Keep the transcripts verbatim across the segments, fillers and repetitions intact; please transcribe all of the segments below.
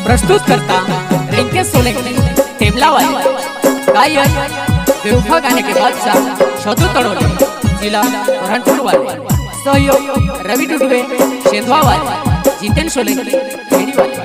प्रस्तुत करता रिंके सोलंकी टेमला वाले गायक बेवफा गाने के बादशाह शोधू तड़ोले जिला बुरहानपुर वाले सहयोग रवि डुडवे शेंधवा वाले जितेन सोलंकी खेड़ी वाले।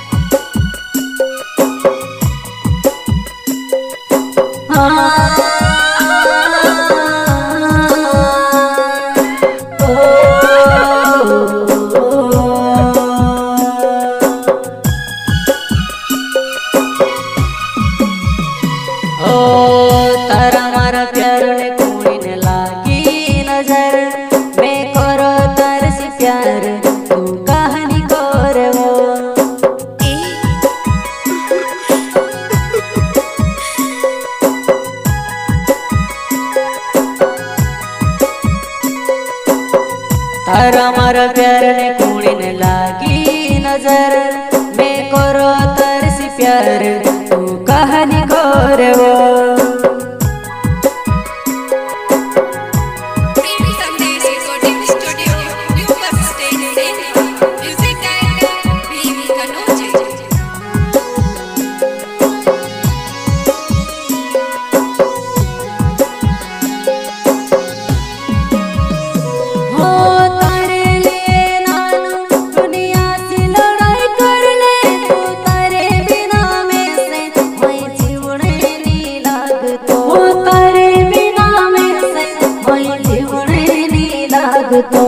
तारा मारा प्यार ने कोई ने लागी नजर मैं करो तार से प्यार तू कहानी करे वो तारा मारा प्यार ने कोई ने लागी नजर मैं करो तार से प्यार तू कहानी करे वो तो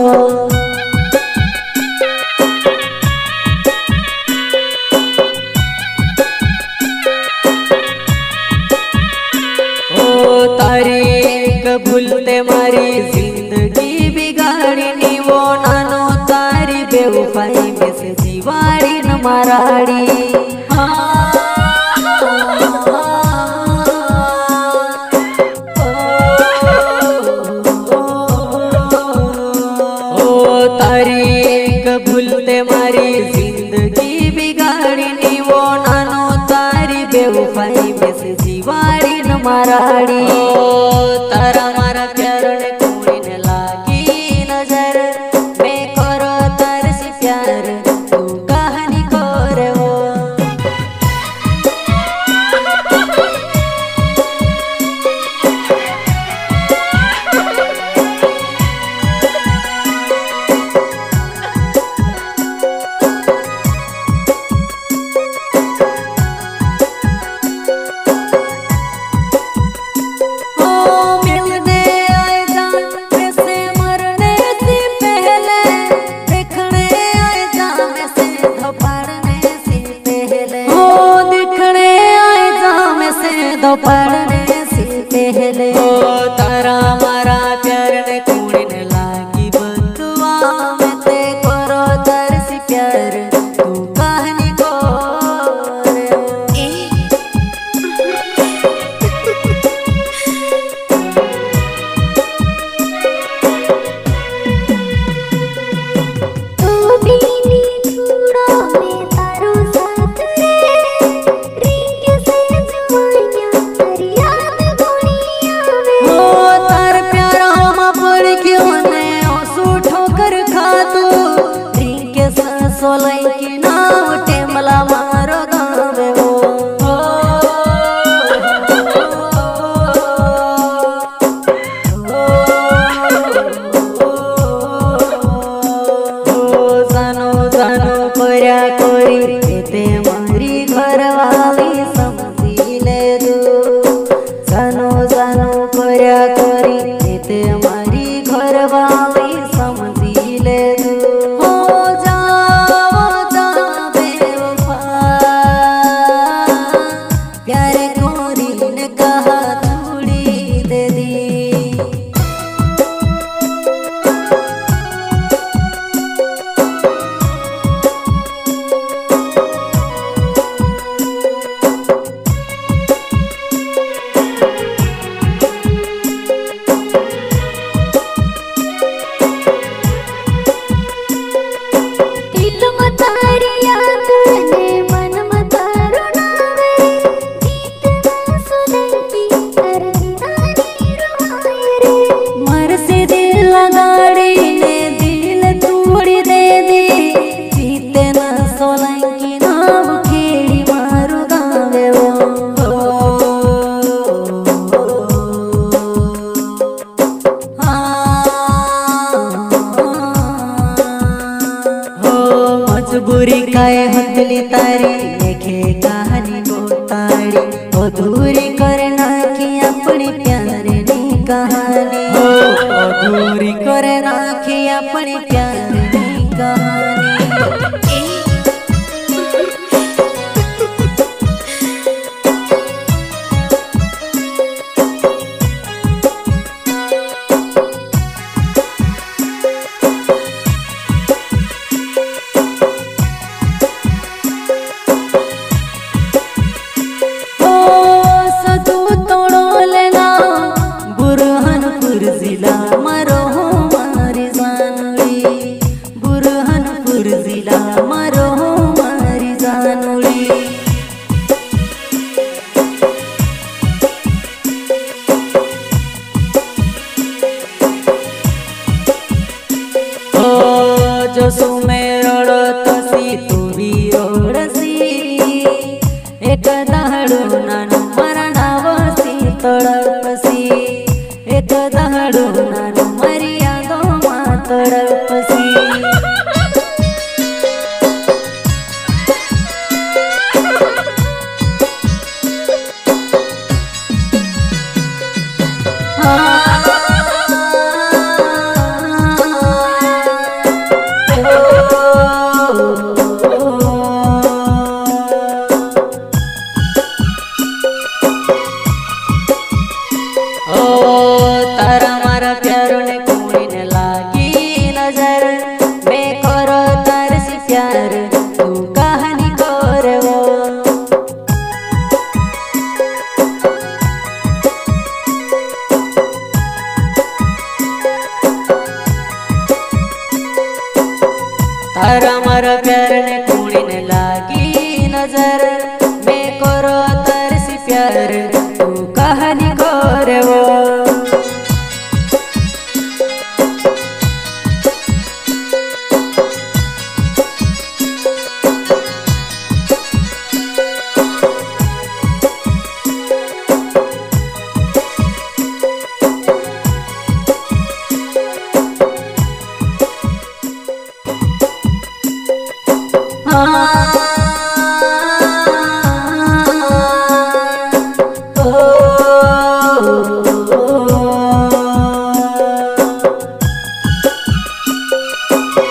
ओ तारीख भूलते मारी जिंदगी बिगाड़ी नी वो नानो तारी बेवफाई में से जीवाड़ी न माराड़ी तारीख भूलते मारी जिंदगी बिगाड़ी नी वो नानो तारी बेवफाई में से जीवाड़ी न माराड़ी तारा मारा प्यार ने कोई ने लागी नजर मैं करो तार से प्यार तू कहानी करे वो पढ़ने से पहले ओ तारा मारा प्यार ने कोई ने लागी बदुआ में ते करो तार से प्यार तू कहानी करे तू भी नी छोड़ो मैं तारो साथ रे रिंके से सोलंकी नाम टेमला मारो गावे वो जानो जानो कोरिया कोरी ते मारी घर वाली समझी ले दो जानो जानो कोरिया कोरी ते मारी घर वाली समझी ले दो मजबूरी काय हतली तारी लेखे कहानी गोताड़ी अधूरी कर नाखी अपनी प्यारे नी कहानी हो अधूरी कर नाखी अपनी प्यारे नी कहानी। जिला मारो मारी जानुड़ी बुरहानपुर जिला मारो मारी जानुड़ी। ओ जसु में रड़तसी तू भी रड़सी एक दहड़ू नानु मारा नावसी तड़पसी एक दहड़ू नानु मर्यादो मा तड़पसी। तारा मारा प्यारो ने कोई ने लागी नजर मैं करो तार से प्यार तू कहानी करे वो। तारा मारा प्यारो ने कोई ने लागी नजर मैं करो तार से प्यार तू कहानी करे वो।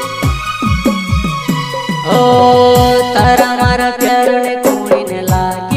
तारा मारा प्यारो ने कोई ने लागी